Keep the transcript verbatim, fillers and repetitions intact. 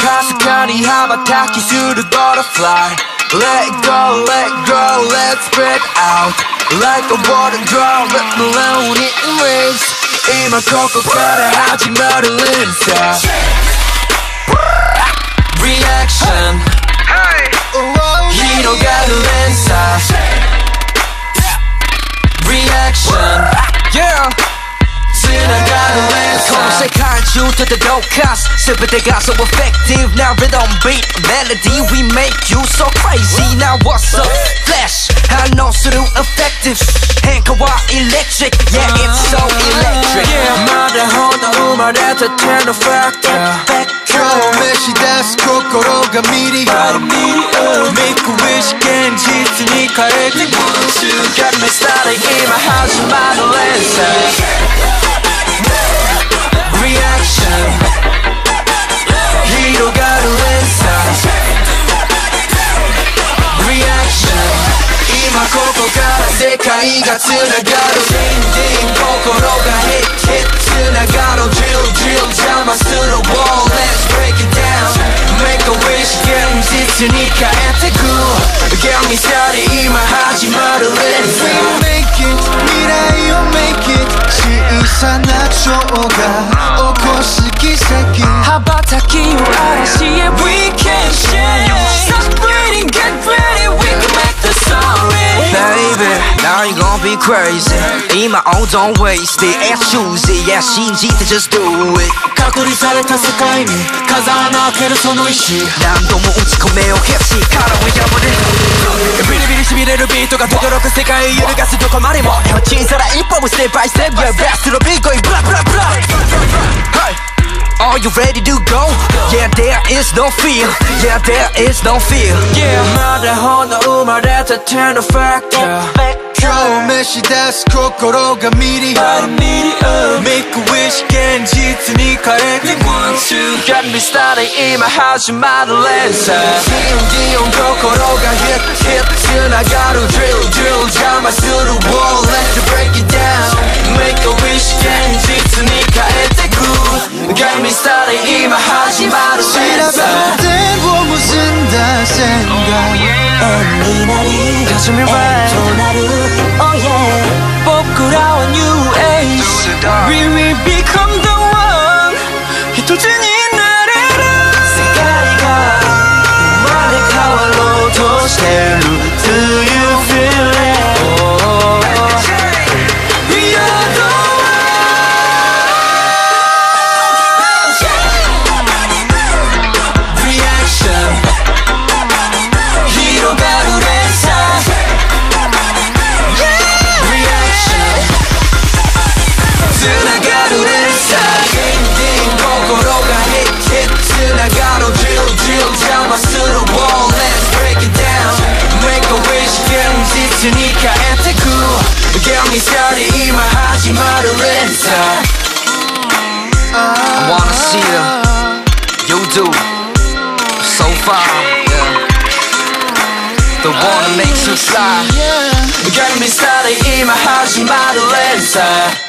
かすかに羽ばたきする butterfly Let go, let go, let's break out Like a water drop, let me alone it waves 今ここから始まる連鎖 Reaction 広がる連鎖 Reaction Yeah 繋がる連鎖この世界中で届かす全てが so effective Now rhythm beat melody we make you so crazy Now what's up flash 反応する effective 変化は electric Yeah it's so electric Yeah まだほど生まれたての factor 今日召し出す心がミリ Make a wish 現実に変えてく Get me started 今始まる連鎖Reaction 広がる連鎖 Reaction 今ここから世界がつながる Ding ding 心が hit hit つながる Drill drill 邪魔する wall Let's break it down Make a wish 現実に変えてく Get me started 今始まる連鎖 We make it 未来を make it 小さな蝶が起こす奇跡羽ばたきを嵐へ We can share Stop breathing, get ready We can make the story Baby, now you gon' be crazy 今 oh don't waste it Air choosy, yeah 信じて just do it 隔離された世界に風穴開けるその意志何度も打ち込めよ決心殻を破れビリビリしびれるビートが轟く世界揺るがすどこまでも小さな一歩もステップバイステップ Yeah, best to the big going blah blah blah Hey Are you ready to go? Yeah, there is no fear Yeah, there is no fear Yeah まだほんの生まれたての factor 今日召し出す心がミリ Make a wish 現実に変えて One, two Get me started 今始まる連鎖 Dion, Dion 心が hit, hit つながる Drill, drill 邪魔する wall Let's break it down Make a wish 現実に変えてく Get me started 今始まる連鎖線を結んだ線が円になり円となるOh yeah 僕らは New Age We will become the one 一つになれる世界が生まれ変わろうとしてる Do you feel it? Oh, we are the one Reaction 広がる連鎖つながる連鎖 Ding ding 心が hit hit つながる Drill drill 邪魔する wall Let's break it down Make a wish 現実に変えてく Get me started 今始まる連鎖 I wanna see you You do So far yeah. The one that makes you fly Get me started 今始まる連鎖